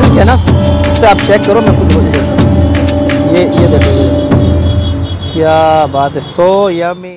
Grill किया ना, इससे आप चेक करो, मैं खुद बोल देता। ये देखो, ये क्या बात है, सो यम्मी।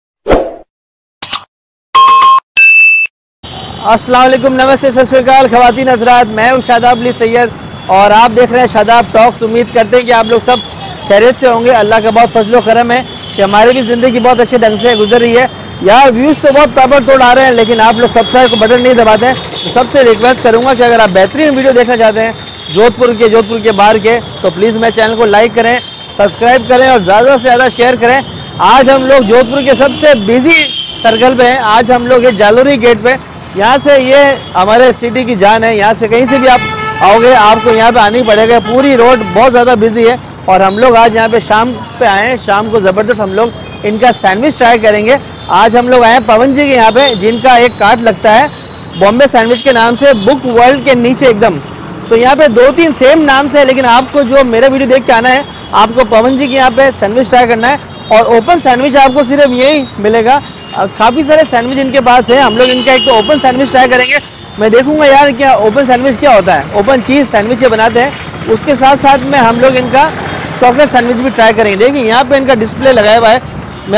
अस्सलाम वालेकुम, नमस्ते, सत श्री अकाल ख़वातीन हज़रात, मैं हूँ शादाब अली सैयद और आप देख रहे हैं शादाब टॉक्स। उम्मीद करते हैं कि आप लोग सब खैरियत से होंगे। अल्लाह का बहुत फजलो करम है कि हमारी भी ज़िंदगी बहुत अच्छे ढंग से गुजर रही है। यार व्यूज़ तो बहुत ताबड़तोड़ आ रहे हैं, लेकिन आप लोग सब्सक्राइब को बटन नहीं दबाते हैं। तो सबसे रिक्वेस्ट करूँगा कि अगर आप बेहतरीन वीडियो देखना चाहते हैं जोधपुर के बाहर के, तो प्लीज़ मेरे चैनल को लाइक करें, सब्सक्राइब करें और ज़्यादा से ज़्यादा शेयर करें। आज हम लोग जोधपुर के सबसे बिजी सर्कल पे हैं। आज हम लोग ये जालोरी गेट पे, यहाँ से ये हमारे सिटी की जान है। यहाँ से कहीं से भी आप आओगे आपको यहाँ पे आनी पड़ेगा। पूरी रोड बहुत ज़्यादा बिजी है और हम लोग आज यहाँ पे शाम पे आए हैं। शाम को ज़बरदस्त हम लोग इनका सैंडविच ट्राई करेंगे। आज हम लोग आए हैं पवन जी के यहाँ पे, जिनका एक कार्ट लगता है बॉम्बे सैंडविच के नाम से, बुक वर्ल्ड के नीचे एकदम। तो यहाँ पे 2-3 सेम नाम से है, लेकिन आपको जो मेरा वीडियो देख के आना है, आपको पवन जी के यहाँ पे सैंडविच ट्राई करना है। और ओपन सैंडविच आपको सिर्फ यही मिलेगा। काफ़ी सारे सैंडविच इनके पास है। हम लोग इनका एक तो ओपन सैंडविच ट्राई करेंगे। मैं देखूंगा यार क्या ओपन सैंडविच क्या होता है। ओपन चीज़ सैंडविच ये बनाते हैं, उसके साथ साथ में हम लोग इनका चॉकलेट सैंडविच भी ट्राई करेंगे। देखिए यहाँ पे इनका डिस्प्ले लगाया हुआ है। मैं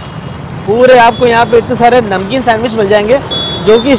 पूरे आपको यहाँ पे इतने सारे नमकीन सैंडविच मिल जाएंगे, जो कि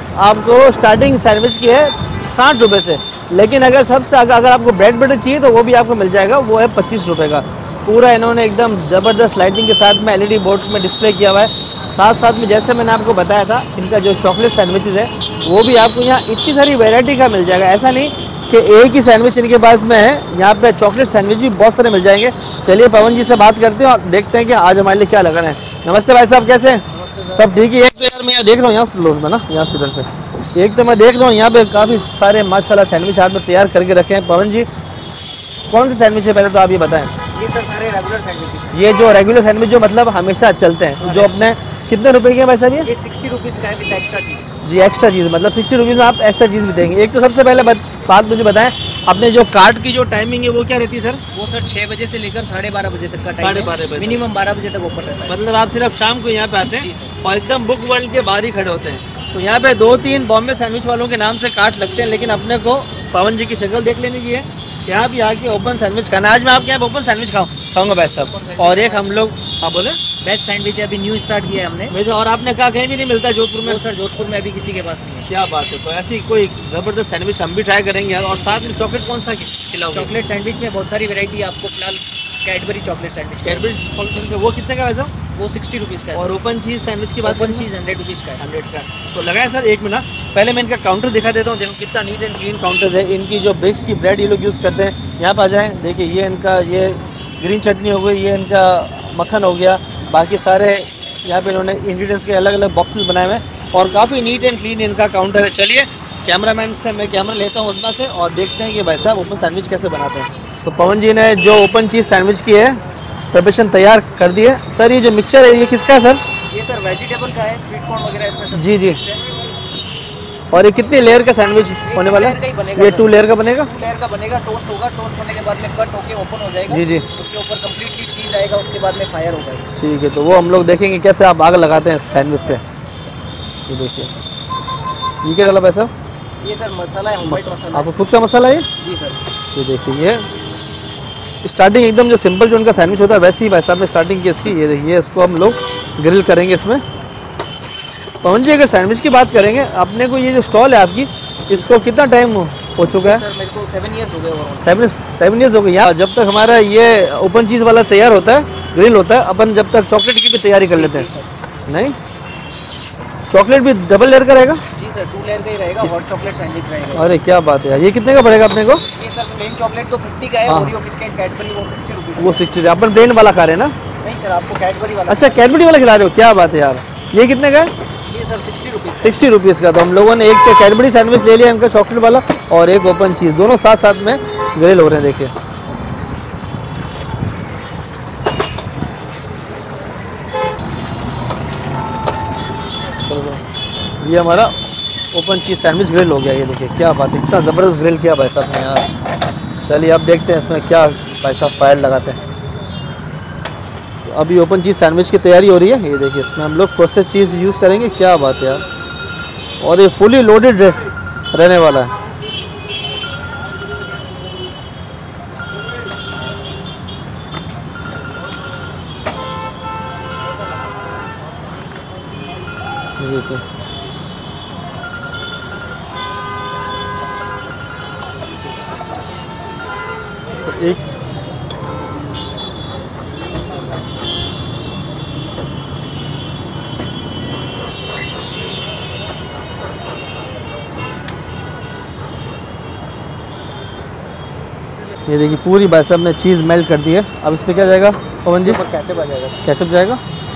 आपको स्टार्टिंग सैंडविच की है 60 रुपये से। लेकिन अगर सबसे अगर आपको ब्रेड बटर चाहिए तो वो भी आपको मिल जाएगा, वो है 25 रुपये का। पूरा इन्होंने एकदम ज़बरदस्त लाइटिंग के साथ में LED बोर्ड में डिस्प्ले किया हुआ है। साथ साथ में जैसे मैंने आपको बताया था, इनका जो चॉकलेट सैंडविचेस है वो भी आपको यहाँ इतनी सारी वैरायटी का मिल जाएगा। ऐसा नहीं कि एक ही सैंडविच इनके पास में है, यहाँ पे चॉकलेट सैंडविच भी बहुत सारे मिल जाएंगे। चलिए पवन जी से बात करते हैं और देखते हैं कि आज हमारे लिए क्या लगा है। नमस्ते भाई साहब, कैसे हैं? सब ठीक है। एक तो यार मैं यहाँ देख रहा हूँ, यहाँ स्लोज में ना, यहाँ से इधर से एक तो मैं देख रहा हूँ यहाँ पे काफ़ी सारे माशाल्लाह सैंडविच आप में तैयार करके रखे हैं। पवन जी, कौन से सैंडविच है पहले तो आप ये बताएं। ये सर सारे रेगुलर सैंडविच। ये जो रेगुलर सैंडविच जो मतलब हमेशा चलते हैं, जो अपने कितने रुपए के हैं भाई साहब? ये 60 रुपीज़ का है विद एक्स्ट्रा चीज़। जी एक्स्ट्रा चीज़, मतलब 60 रुपीज़ में आप एक्स्ट्रा चीज़ भी देंगे। एक तो सबसे पहले बात मुझे बताएं, अपने जो कार्ट की जो टाइमिंग है वो क्या रहती है सर? वो सर 6 बजे से लेकर 12:30 बजे तक का टाइम है। 12:30 बजे मिनिमम 12 बजे तक ओपन रहता है। मतलब आप सिर्फ शाम को यहाँ पे आते हैं और एकदम बुक वर्ल्ड के बाहर ही खड़े होते हैं। तो यहाँ पे 2-3 बॉम्बे सैंडविच वालों के नाम से कार्ट लगते हैं, लेकिन अपने को पवन जी की शक्ल देख लेनी चाहिए। यहाँ भी आके ओपन सैंडविच खाना। आज मैं आपके यहाँ ओपन सैंडविच खाऊंगा भाई साहब। और एक हम लोग, हाँ बोले, बेस्ट सैंडविच है, अभी न्यू स्टार्ट किया है हमने। मुझे और आपने कहा कहीं भी नहीं मिलता जोधपुर में? सर जोधपुर में अभी किसी के पास नहीं है। क्या बात है। तो ऐसी कोई ज़बरदस्त सैंडविच हम भी ट्राई करेंगे यार। और साथ में चॉकलेट कौन सा खिलाओगे? चॉकलेट सैंडविच में बहुत सारी वैरायटी आपको फिलहाल कैडबरी चॉकलेट सैंडविच। कैडबरी वो कितने का वैसा? वो 60 रुपीज़ का है। और ओपन चीज़ सैंडविच की बात? ओपन चीज़ 100 रुपीज़ का है। 100 का। तो लगाए सर 1 मिनट, पहले मैं इनका काउंटर दिखा देता हूँ। देखो कितना नीट एंड क्लीन काउंटर है। इनकी जो बेस की ब्रेड ये लोग यूज़ करते हैं। यहाँ पर आ जाएँ, देखिए ये इनका ये ग्रीन चटनी हो गई, ये इनका मक्खन हो गया, बाकी सारे यहाँ पे इन्होंने इंग्रेडिएंट्स के अलग अलग बॉक्सेस बनाए हुए हैं और काफ़ी नीट एंड क्लीन इनका काउंटर है। चलिए कैमरामैन से मैं कैमरा लेता हूँ उसमें से और देखते हैं कि भाई साहब ओपन सैंडविच कैसे बनाते हैं। तो पवन जी ने जो ओपन चीज़ सैंडविच की है प्रिपरेशन तैयार कर दी है। सर ये जो मिक्सचर है ये किसका है सर? ये सर वेजिटेबल का है, स्वीट कॉर्न वगैरह इसमें सब। जी जी। और ये कितनी लेयर का सैंडविच होने वाला है? ये 2 लेयर का बनेगा। 2 लेयर का बनेगा। टोस्ट होगा, टोस्ट होने के बाद में कट होके ओपन हो जाएगा। जी जी। उसके ऊपर कंप्लीटली चीज़ आएगा, उसके बाद में फायर होगा। ठीक है, तो वो हम लोग देखेंगे कैसे आप आग लगाते हैं सैंडविच से। ये देखिए, ये क्या डाला भाई साहब? ये सर मसाला है, होममेड मसाला। आपको खुद का मसाला है? जी सर। ये देखिए, ये स्टार्टिंग एकदम जो सिंपल जो उनका सैंडविच होता है वैसे ही भाई साहब ने स्टार्टिंग की इसकी। ये देखिए, इसको हम लोग ग्रिल करेंगे इसमें। पवन जी अगर सैंडविच की बात करेंगे, अपने को ये जो स्टॉल है आपकी, इसको कितना टाइम हो चुका है? सर मेरे को 7 ईयर्स हो गए। 7 ईयर्स हो गए। यहाँ जब तक हमारा ये ओपन चीज़ वाला तैयार होता है, ग्रिल होता है, अपन जब तक चॉकलेट की भी तैयारी कर लेते हैं। नहीं, चॉकलेट भी डबल लेयर का रहेगा? जी सर, 2 लेयर का ही रहेगा। हॉट चॉकलेट सैंडविच रहेगा। अरे क्या बात है। ये कितने का पड़ेगा अपने को? ये सर प्लेन चॉकलेट तो 50 का है। हाँ। ओरियो किटकैट कैडबरी वो 60 रुपीज़। वो 60। अपन प्लेन वाला खा रहे हैं ना? नहीं सर, आपको कैडबरी वाला। अच्छा, कैडबरी वाला खिला रहे हो, क्या बात है यार। ये कितने का है? ये सर 60 रुपीज़। 60 रुपीज़ का। तो हम लोगों ने एक तो कैडबरी सैंडविच ले लिया इनका चॉकलेट वाला और एक ओपन चीज़, दोनों साथ साथ में ग्रिल हो रहे हैं। देखिए चलो, ये हमारा ओपन चीज़ सैंडविच ग्रिल हो गया। ये देखिए क्या बात है, इतना ज़बरदस्त ग्रिल किया भाई साहब ने यार। चलिए अब देखते हैं इसमें क्या भाई साहब फायर लगाते हैं। तो अभी ओपन चीज़ सैंडविच की तैयारी हो रही है। ये देखिए, इसमें हम लोग प्रोसेस चीज़ यूज़ करेंगे। क्या बात है यार, और ये फुली लोडेड रहने वाला है। देखिए सब एक ये देखिए पूरी भाई साहब ने चीज़ मेल्ट कर दी है। अब इस पर क्या जाएगा पवन जी? कैचअप आ जाएगा। कैचअप जाएगा।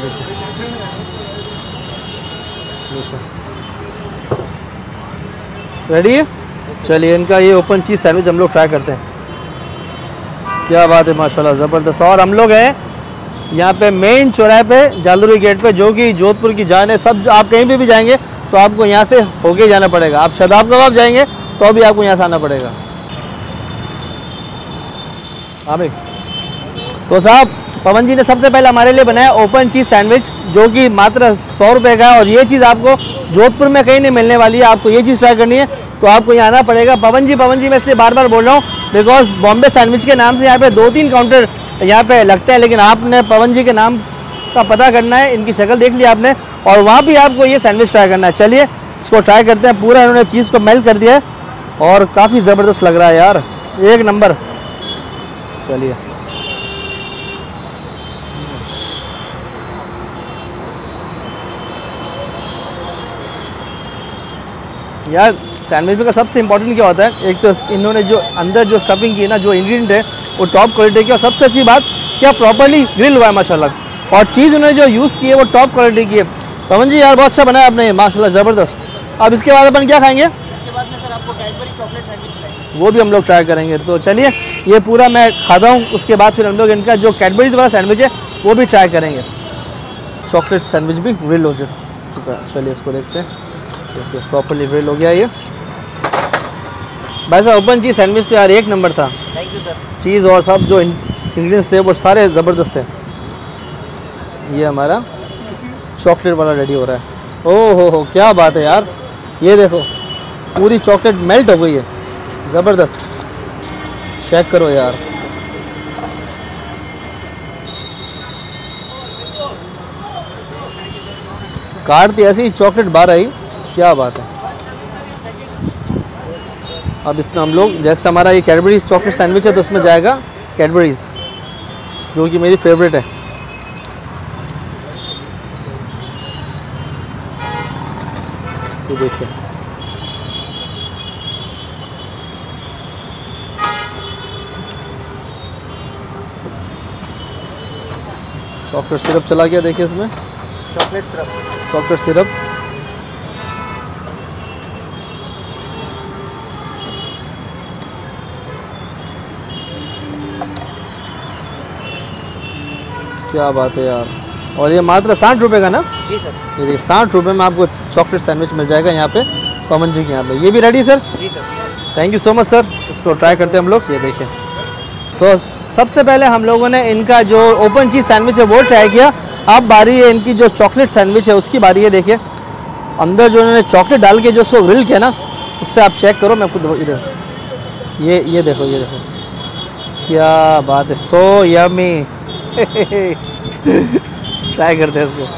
रेडी है? चलिए इनका ये ओपन चीज़ सैंडविच हम लोग ट्राई करते हैं। क्या बात है माशाल्लाह, ज़बरदस्त। और हम लोग हैं यहाँ पे मेन चौराहे पे जालरी गेट पे, जो कि जोधपुर की जान है। सब आप कहीं भी जाएंगे तो आपको यहाँ से होके जाना पड़ेगा। आप शादाब कबाब जाएंगे तो भी आपको यहाँ से आना पड़ेगा। हाँ भाई, तो साहब पवन जी ने सबसे पहले हमारे लिए बनाया ओपन चीज़ सैंडविच, जो कि मात्र 100 रुपये का है। और ये चीज़ आपको जोधपुर में कहीं नहीं मिलने वाली है। आपको ये चीज़ ट्राई करनी है तो आपको यहाँ आना पड़ेगा। पवन जी मैं इसलिए बार बार बोल रहा हूँ बिकॉज बॉम्बे सैंडविच के नाम से यहाँ पे 2-3 काउंटर यहाँ पे लगते हैं, लेकिन आपने पवन जी के नाम का पता करना है, इनकी शक्ल देख लिया आपने, और वहाँ भी आपको ये सैंडविच ट्राई करना है। चलिए इसको ट्राई करते हैं। पूरा इन्होंने चीज़ को मेल्ट कर दिया है और काफ़ी ज़बरदस्त लग रहा है यार, एक नंबर। चलिए यार, सैंडविच का सबसे इम्पोर्टेंट क्या होता है, एक तो इन्होंने जो अंदर जो स्टफिंग की है ना, जो इंग्रेडिएंट है वो टॉप क्वालिटी की। और सबसे अच्छी बात क्या प्रॉपर्ली ग्रिल हुआ है माशाल्लाह। और चीज़ उन्होंने जो यूज़ की है वो टॉप क्वालिटी की है। पवन जी यार बहुत अच्छा बनाया आपने माशाल्लाह, ज़बरदस्त। अब इसके बाद अपन क्या खाएंगे? इसके बाद में सर आपको कैडबरी चॉकलेट सैंडविच खिलाएंगे, वो भी हम लोग ट्राई करेंगे। तो चलिए ये पूरा मैं खाता हूँ, उसके बाद फिर हम लोग इनका जो कैडबरीज वाला सैंडविच है वो भी ट्राई करेंगे। चॉकलेट सैंडविच भी ग्रिल हो चुका है। चलिए इसको देखते हैं। देखिए प्रॉपर्ली ग्रिल हो गया ये भाई साहब। ओपन चीज़ सैंडविच तो यार एक नंबर था। Thank you sir. चीज़ और सब जो इंग्रेडिएंट्स थे वो सारे ज़बरदस्त थे। ये हमारा चॉकलेट वाला रेडी हो रहा है। ओह हो क्या बात है यार, ये देखो पूरी चॉकलेट मेल्ट हो गई है, ज़बरदस्त। चेक करो यार, काटती ऐसी ही चॉकलेट बाहर आई, क्या बात है। अब इसमें हम लोग जैसे हमारा ये कैडबरीज चॉकलेट सैंडविच है तो उसमें जाएगा कैडबरीज, जो कि मेरी फेवरेट है। ये देखिए चॉकलेट सिरप चला गया, देखिए इसमें चॉकलेट सिरप। चॉकलेट सिरप क्या बात है यार। और ये मात्र 60 रुपये का ना? जी सर। ये देखिए 60 रुपये में आपको चॉकलेट सैंडविच मिल जाएगा यहाँ पे पवन जी के यहाँ पे। ये भी रेडी सर? जी sir. Thank you so much sir. इसको ट्राई करते हैं हम लोग। ये देखिए तो सबसे पहले हम लोगों ने इनका जो ओपन चीज़ सैंडविच है वो ट्राई किया। अब बारी है इनकी जो चॉकलेट सैंडविच है उसकी बारी है। देखिए अंदर जो उन्होंने चॉकलेट डाल के जो उसको ग्रिल किया ना, उससे आप चेक करो। मैं आपको इधर ये देखो क्या बात है, सो यमी। ट्राई करते हैं इसको।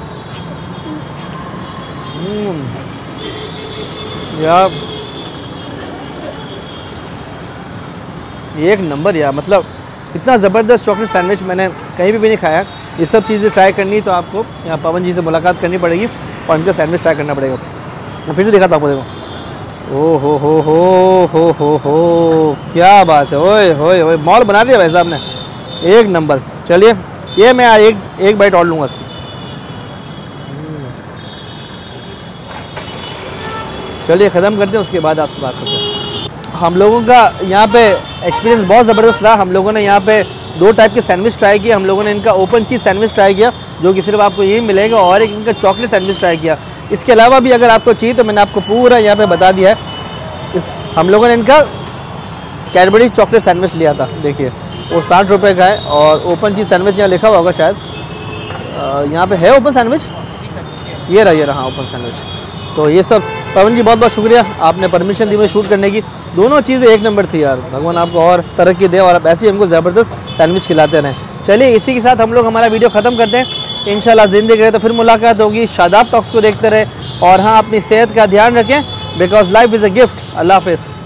यार एक नंबर यार, मतलब इतना ज़बरदस्त चॉकलेट सैंडविच मैंने कहीं भी नहीं खाया। ये सब चीज़ें ट्राई करनी तो आपको यहाँ पवन जी से मुलाकात करनी पड़ेगी और इनका सैंडविच ट्राई करना पड़ेगा। मैं फिर से दिखाता हूँ आपको, देखो। ओ हो क्या बात है। ओए होए होए, मॉल बना दिया भाई साहब ने, एक नंबर। चलिए ये मैं एक बाइट और लूँगा इसकी। चलिए ख़त्म करते हैं, उसके बाद आपसे बात करते हैं। हम लोगों का यहाँ पे एक्सपीरियंस बहुत ज़बरदस्त रहा। हम लोगों ने यहाँ पे 2 टाइप के सैंडविच ट्राई किया। हम लोगों ने इनका ओपन चीज़ सैंडविच ट्राई किया, जो कि सिर्फ आपको यही मिलेगा, और एक इनका चॉकलेट सैंडविच ट्राई किया। इसके अलावा भी अगर आपको चाहिए तो मैंने आपको पूरा यहाँ पे बता दिया है। हम लोगों ने इनका कैडबरी चॉकलेट सैंडविच लिया था, देखिए वो 60 रुपये का है। और ओपन चीज़ सैंडविच यहाँ लिखा हुआ होगा शायद, यहाँ पे है ओपन सैंडविच। ये रहा हाँ ओपन सैंडविच। तो ये सब पवन जी बहुत बहुत शुक्रिया, आपने परमिशन दी मुझे शूट करने की। दोनों चीज़ें एक नंबर थी यार, भगवान आपको और तरक्की दे और आप ऐसे ही हमको ज़बरदस्त सैंडविच खिलाते रहें। चलिए इसी के साथ हम लोग हमारा वीडियो ख़त्म करते हैं। इंशाल्लाह ज़िंदगी रहे तो फिर मुलाकात होगी। शादाब टॉक्स को देखते रहे और हाँ, अपनी सेहत का ध्यान रखें, because life is a gift. अल्लाह हाफ़िज़।